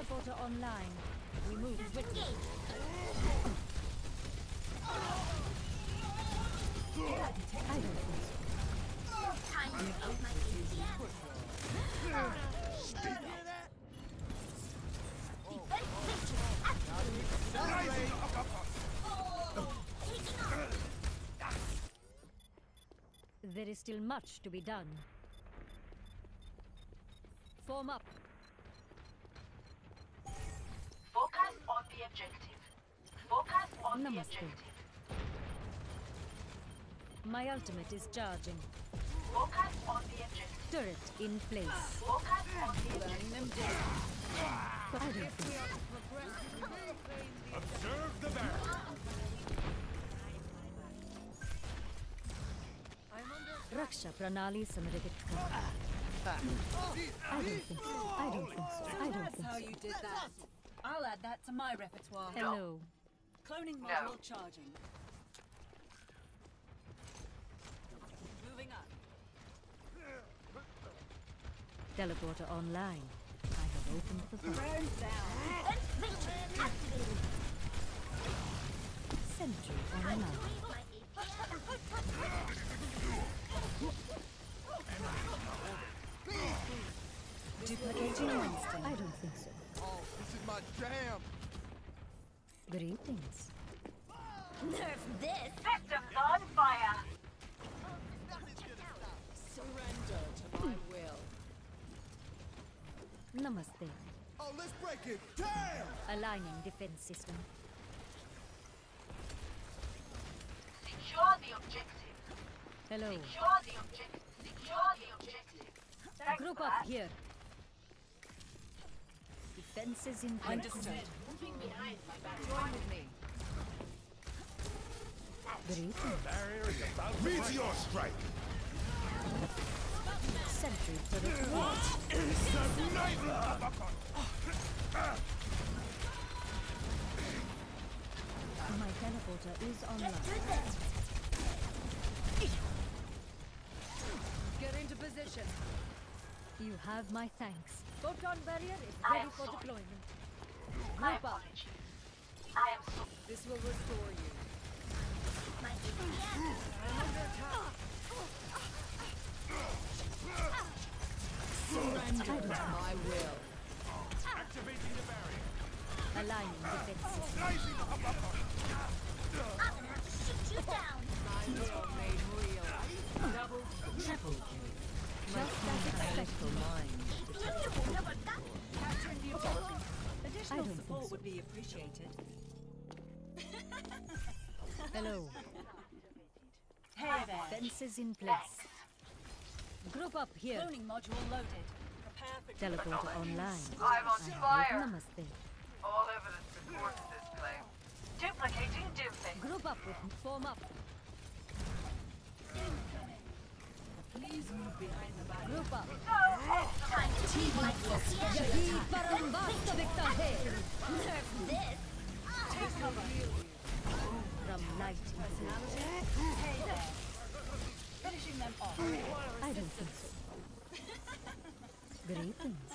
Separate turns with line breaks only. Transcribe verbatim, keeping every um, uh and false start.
Teleporter online. We move quickly. I don't think so.
Time to up my
There is still much to be done. Form up.
Focus on the objective. Focus on the
Namaste.
objective.
My ultimate is charging.
Focus on the objective.
Turret in place.
Focus on the objective.
Them down. I don't think so.
Observe the barrier.
Raksha Pranali Samrigitka. I don't think so. I don't think so. I don't
That's
think
how
so.
you did that. I'll add that to my repertoire.
Hello.
Cloning
No.
module charging. Moving up.
Teleporter online. I have opened the door.
Burn down.
Sentry online. Duplicating Winston. I don't think so.
Oh, this is my jam.
Greetings.
Nerf this!
Systems on fire.
Surrender to my will.
Namaste.
Oh, let's break it. Damn!
Aligning defense system.
Secure the objective.
Hello.
Secure the objective. Secure the objective. Thanks
Group
for
up
that.
here. Defenses in place.
Understood. Join with me.
Greetings.
Barrier is about to break. Meteor strike.
Sentry turret
What?
My teleporter is online.
Get into position.
You have my thanks. Photon barrier is
I
ready
am
for
sorry.
deployment.
My
Group up.
apologies. I am so
This will restore you.
My E P S!
Surrender to my will.
Activating the barrier.
Aligning defense system.
Rising up, up, up.
I'm gonna have to shoot you down!
My will made real. Double, triple kill.
Just as expected.
You never got
Capturing the objective.
I
Additional
don't think
support
so.
would be appreciated.
Hello.
Hey there.
Fences in place. Group up here.
Cloning module loaded. Prepare for
Teleporter online.
I'm on fire.
Namaste.
All evidence supports this claim. Duplicating doomsday.
Group up with form up.
Please move behind the back.
Group up.
time to keep my E P S!
Yahi Parambasta Viktahe.
Nerf this!
Take cover.
From light into
Hey there. Finishing them off.
I don't think so. Greetings.